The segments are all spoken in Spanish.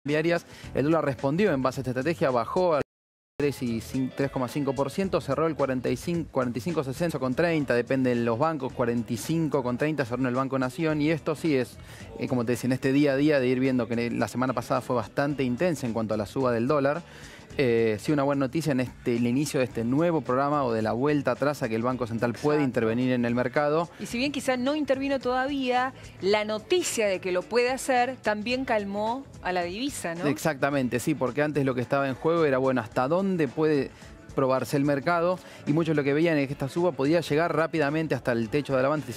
Cambiarias, el dólar respondió en base a esta estrategia, bajó al 3,5%, cerró el 45,60 con 30, depende de los bancos, 45 con 30 cerró en el Banco Nación, y esto sí es, como te decía, en este día a día de ir viendo que la semana pasada fue bastante intensa en cuanto a la suba del dólar. Sí, una buena noticia en el inicio de este nuevo programa o de la vuelta atrás a que el Banco Central puede intervenir en el mercado. Y si bien quizás no intervino todavía, la noticia de que lo puede hacer también calmó a la divisa, ¿no? Exactamente, sí, porque antes lo que estaba en juego era, bueno, hasta dónde puede probarse el mercado, y muchos lo que veían es que esta suba podía llegar rápidamente hasta el techo de la banda de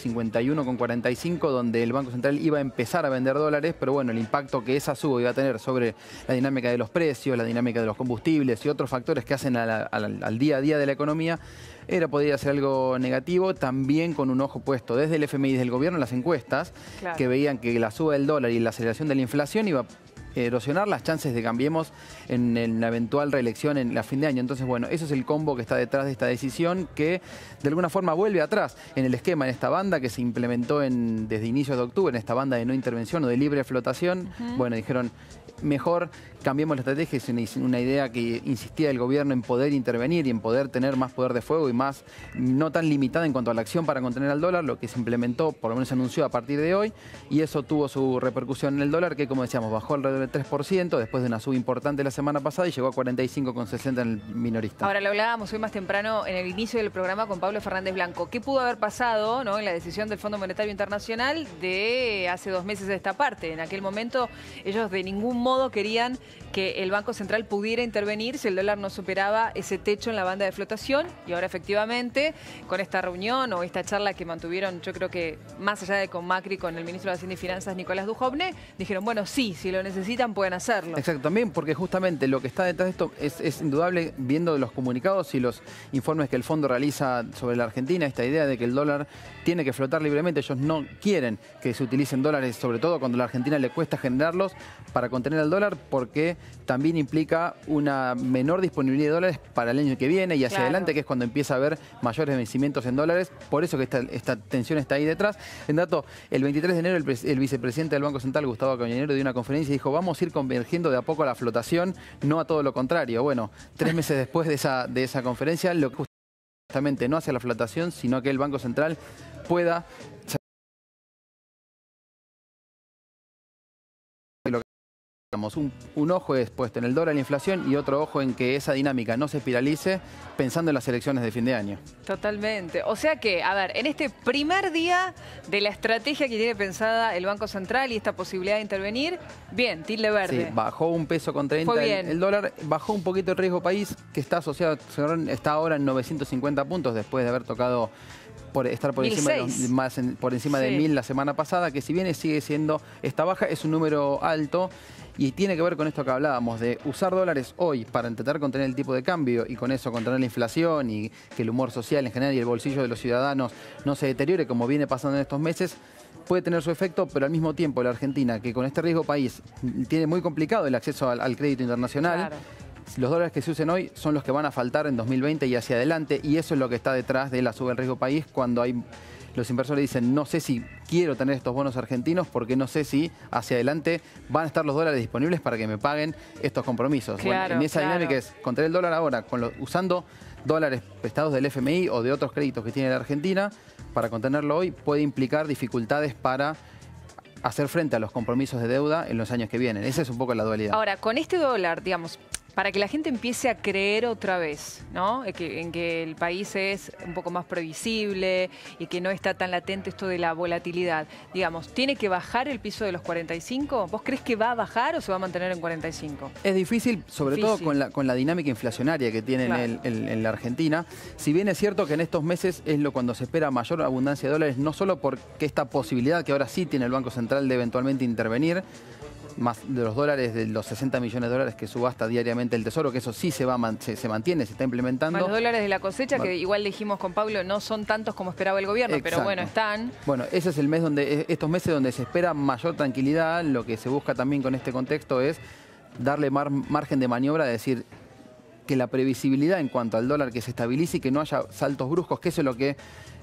51,45, donde el Banco Central iba a empezar a vender dólares, pero bueno, el impacto que esa suba iba a tener sobre la dinámica de los precios, la dinámica de los combustibles y otros factores que hacen al día a día de la economía, podría ser algo negativo, también con un ojo puesto desde el FMI y desde el gobierno en las encuestas, claro, que veían que la suba del dólar y la aceleración de la inflación iba a erosionar las chances de Cambiemos en la eventual reelección en la fin de año. Entonces, bueno, eso es el combo que está detrás de esta decisión, que de alguna forma vuelve atrás en el esquema, en esta banda que se implementó desde inicios de octubre, en esta banda de no intervención o de libre flotación. Bueno, dijeron, mejor cambiemos la estrategia. Es una idea que insistía el gobierno en poder intervenir y en poder tener más poder de fuego y más, no tan limitada en cuanto a la acción para contener al dólar, lo que se implementó, por lo menos se anunció a partir de hoy, y eso tuvo su repercusión en el dólar, que como decíamos, bajó alrededor del 3% después de una suba importante la semana pasada y llegó a 45,60 en el minorista. Ahora, lo hablábamos hoy más temprano en el inicio del programa con Pablo Fernández Blanco. ¿Qué pudo haber pasado, ¿no?, en la decisión del Fondo Monetario Internacional de hace 2 meses de esta parte? En aquel momento ellos de ningún modo querían que el Banco Central pudiera intervenir si el dólar no superaba ese techo en la banda de flotación, y ahora efectivamente con esta reunión o esta charla que mantuvieron, yo creo que más allá de con Macri, con el ministro de Hacienda y Finanzas, Nicolás Dujovne, dijeron, bueno, sí, si lo necesitan pueden hacerlo. Exacto, también porque justamente lo que está detrás de esto es indudable, viendo los comunicados y los informes que el fondo realiza sobre la Argentina, esta idea de que el dólar tiene que flotar libremente. Ellos no quieren que se utilicen dólares, sobre todo cuando a la Argentina le cuesta generarlos, para contener el dólar, porque también implica una menor disponibilidad de dólares para el año que viene y hacia adelante, que es cuando empieza a haber mayores vencimientos en dólares. Por eso que esta tensión está ahí detrás. En dato, el 23 de enero el vicepresidente del Banco Central, Gustavo Cañonero, dio una conferencia y dijo, vamos a ir convergiendo de a poco a la flotación, no a todo lo contrario. Bueno, 3 meses después de esa conferencia, lo que justamente no hace la flotación, sino que el Banco Central pueda... Un ojo es puesto en el dólar, la inflación, y otro ojo en que esa dinámica no se espiralice pensando en las elecciones de fin de año. Totalmente. O sea que, a ver, en este primer día de la estrategia que tiene pensada el Banco Central y esta posibilidad de intervenir, bien, tilde verde. Sí, bajó 1 peso con 30 el dólar, bajó un poquito el riesgo país, que está asociado, está ahora en 950 puntos después de haber tocado estar por encima, por encima de 1000 la semana pasada, que si bien sigue siendo esta baja, es un número alto. Y tiene que ver con esto que hablábamos, de usar dólares hoy para intentar contener el tipo de cambio y con eso contener la inflación y que el humor social en general y el bolsillo de los ciudadanos no se deteriore como viene pasando en estos meses, puede tener su efecto, pero al mismo tiempo la Argentina, que con este riesgo país tiene muy complicado el acceso al crédito internacional, los dólares que se usen hoy son los que van a faltar en 2020 y hacia adelante, y eso es lo que está detrás de la suba del riesgo país, cuando los inversores dicen, no sé si quiero tener estos bonos argentinos porque no sé si hacia adelante van a estar los dólares disponibles para que me paguen estos compromisos. Bueno, en esa dinámica es contra el dólar ahora, usando dólares prestados del FMI o de otros créditos que tiene la Argentina, para contenerlo hoy puede implicar dificultades para hacer frente a los compromisos de deuda en los años que vienen. Esa es un poco la dualidad. Ahora, con este dólar, digamos, para que la gente empiece a creer otra vez, ¿no?, en que el país es un poco más previsible y que no está tan latente esto de la volatilidad, digamos, ¿tiene que bajar el piso de los 45? ¿Vos crees que va a bajar o se va a mantener en 45? Es difícil, sobre todo con la dinámica inflacionaria que tiene en la Argentina. Si bien es cierto que en estos meses es cuando se espera mayor abundancia de dólares, no solo porque esta posibilidad que ahora sí tiene el Banco Central de eventualmente intervenir, más de los dólares, de los 60 millones de dólares que subasta diariamente el Tesoro, que eso sí se mantiene, se está implementando. Los dólares de la cosecha, que igual dijimos con Pablo, no son tantos como esperaba el gobierno, pero bueno, están. Bueno, ese es el mes estos meses donde se espera mayor tranquilidad. Lo que se busca también con este contexto es darle margen de maniobra, de decir que la previsibilidad en cuanto al dólar que se estabilice y que no haya saltos bruscos, que eso es lo que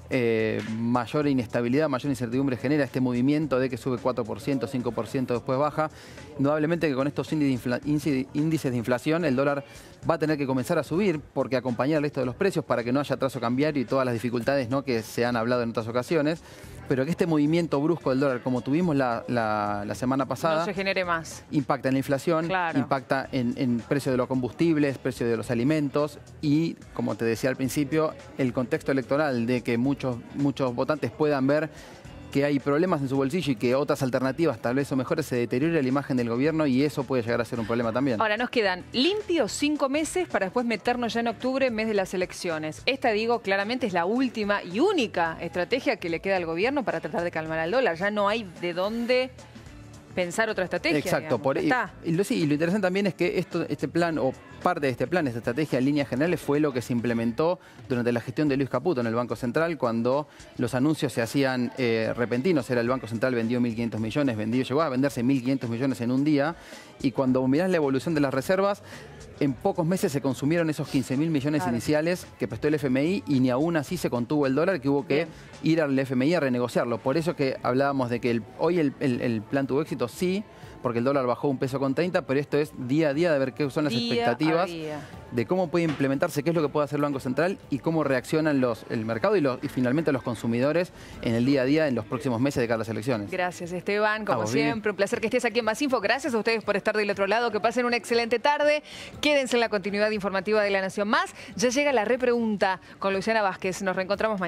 mayor inestabilidad, mayor incertidumbre genera este movimiento de que sube 4%, 5%, después baja. Indudablemente que con estos índices de inflación el dólar va a tener que comenzar a subir porque acompañar el resto de los precios para que no haya atraso cambiario y todas las dificultades, ¿no?, que se han hablado en otras ocasiones. Pero que este movimiento brusco del dólar, como tuvimos la semana pasada, no se genere más. Impacta en la inflación, claro, impacta en precio de los combustibles, precio de los alimentos y, como te decía al principio, el contexto electoral de que muchos votantes puedan ver que hay problemas en su bolsillo y que otras alternativas, tal vez o mejores, se deteriore la imagen del gobierno y eso puede llegar a ser un problema también. Ahora, nos quedan limpios 5 meses para después meternos ya en octubre, mes de las elecciones. Esta, digo, claramente es la última y única estrategia que le queda al gobierno para tratar de calmar al dólar. Ya no hay de dónde pensar otra estrategia. Exacto. Y lo interesante también es que este plan, o parte de este plan, esta estrategia en líneas generales, fue lo que se implementó durante la gestión de Luis Caputo en el Banco Central, cuando los anuncios se hacían repentinos. Era el Banco Central vendió 1.500 millones, llegó a venderse 1.500 millones en un día, y cuando mirás la evolución de las reservas, en pocos meses se consumieron esos 15.000 millones iniciales que prestó el FMI y ni aún así se contuvo el dólar, que hubo que ir al FMI a renegociarlo. Por eso que hablábamos de que hoy el plan tuvo éxito, sí, porque el dólar bajó 1,30 pesos, pero esto es día a día de ver qué son las expectativas de cómo puede implementarse, qué es lo que puede hacer el Banco Central y cómo reaccionan el mercado y finalmente los consumidores en el día a día en los próximos meses de cara a las elecciones. Gracias, Esteban, como siempre, un placer que estés aquí en Más Info. Gracias a ustedes por estar del otro lado, que pasen una excelente tarde. Quédense en la continuidad informativa de La Nación Más. Ya llega la repregunta con Luciana Vázquez. Nos reencontramos mañana.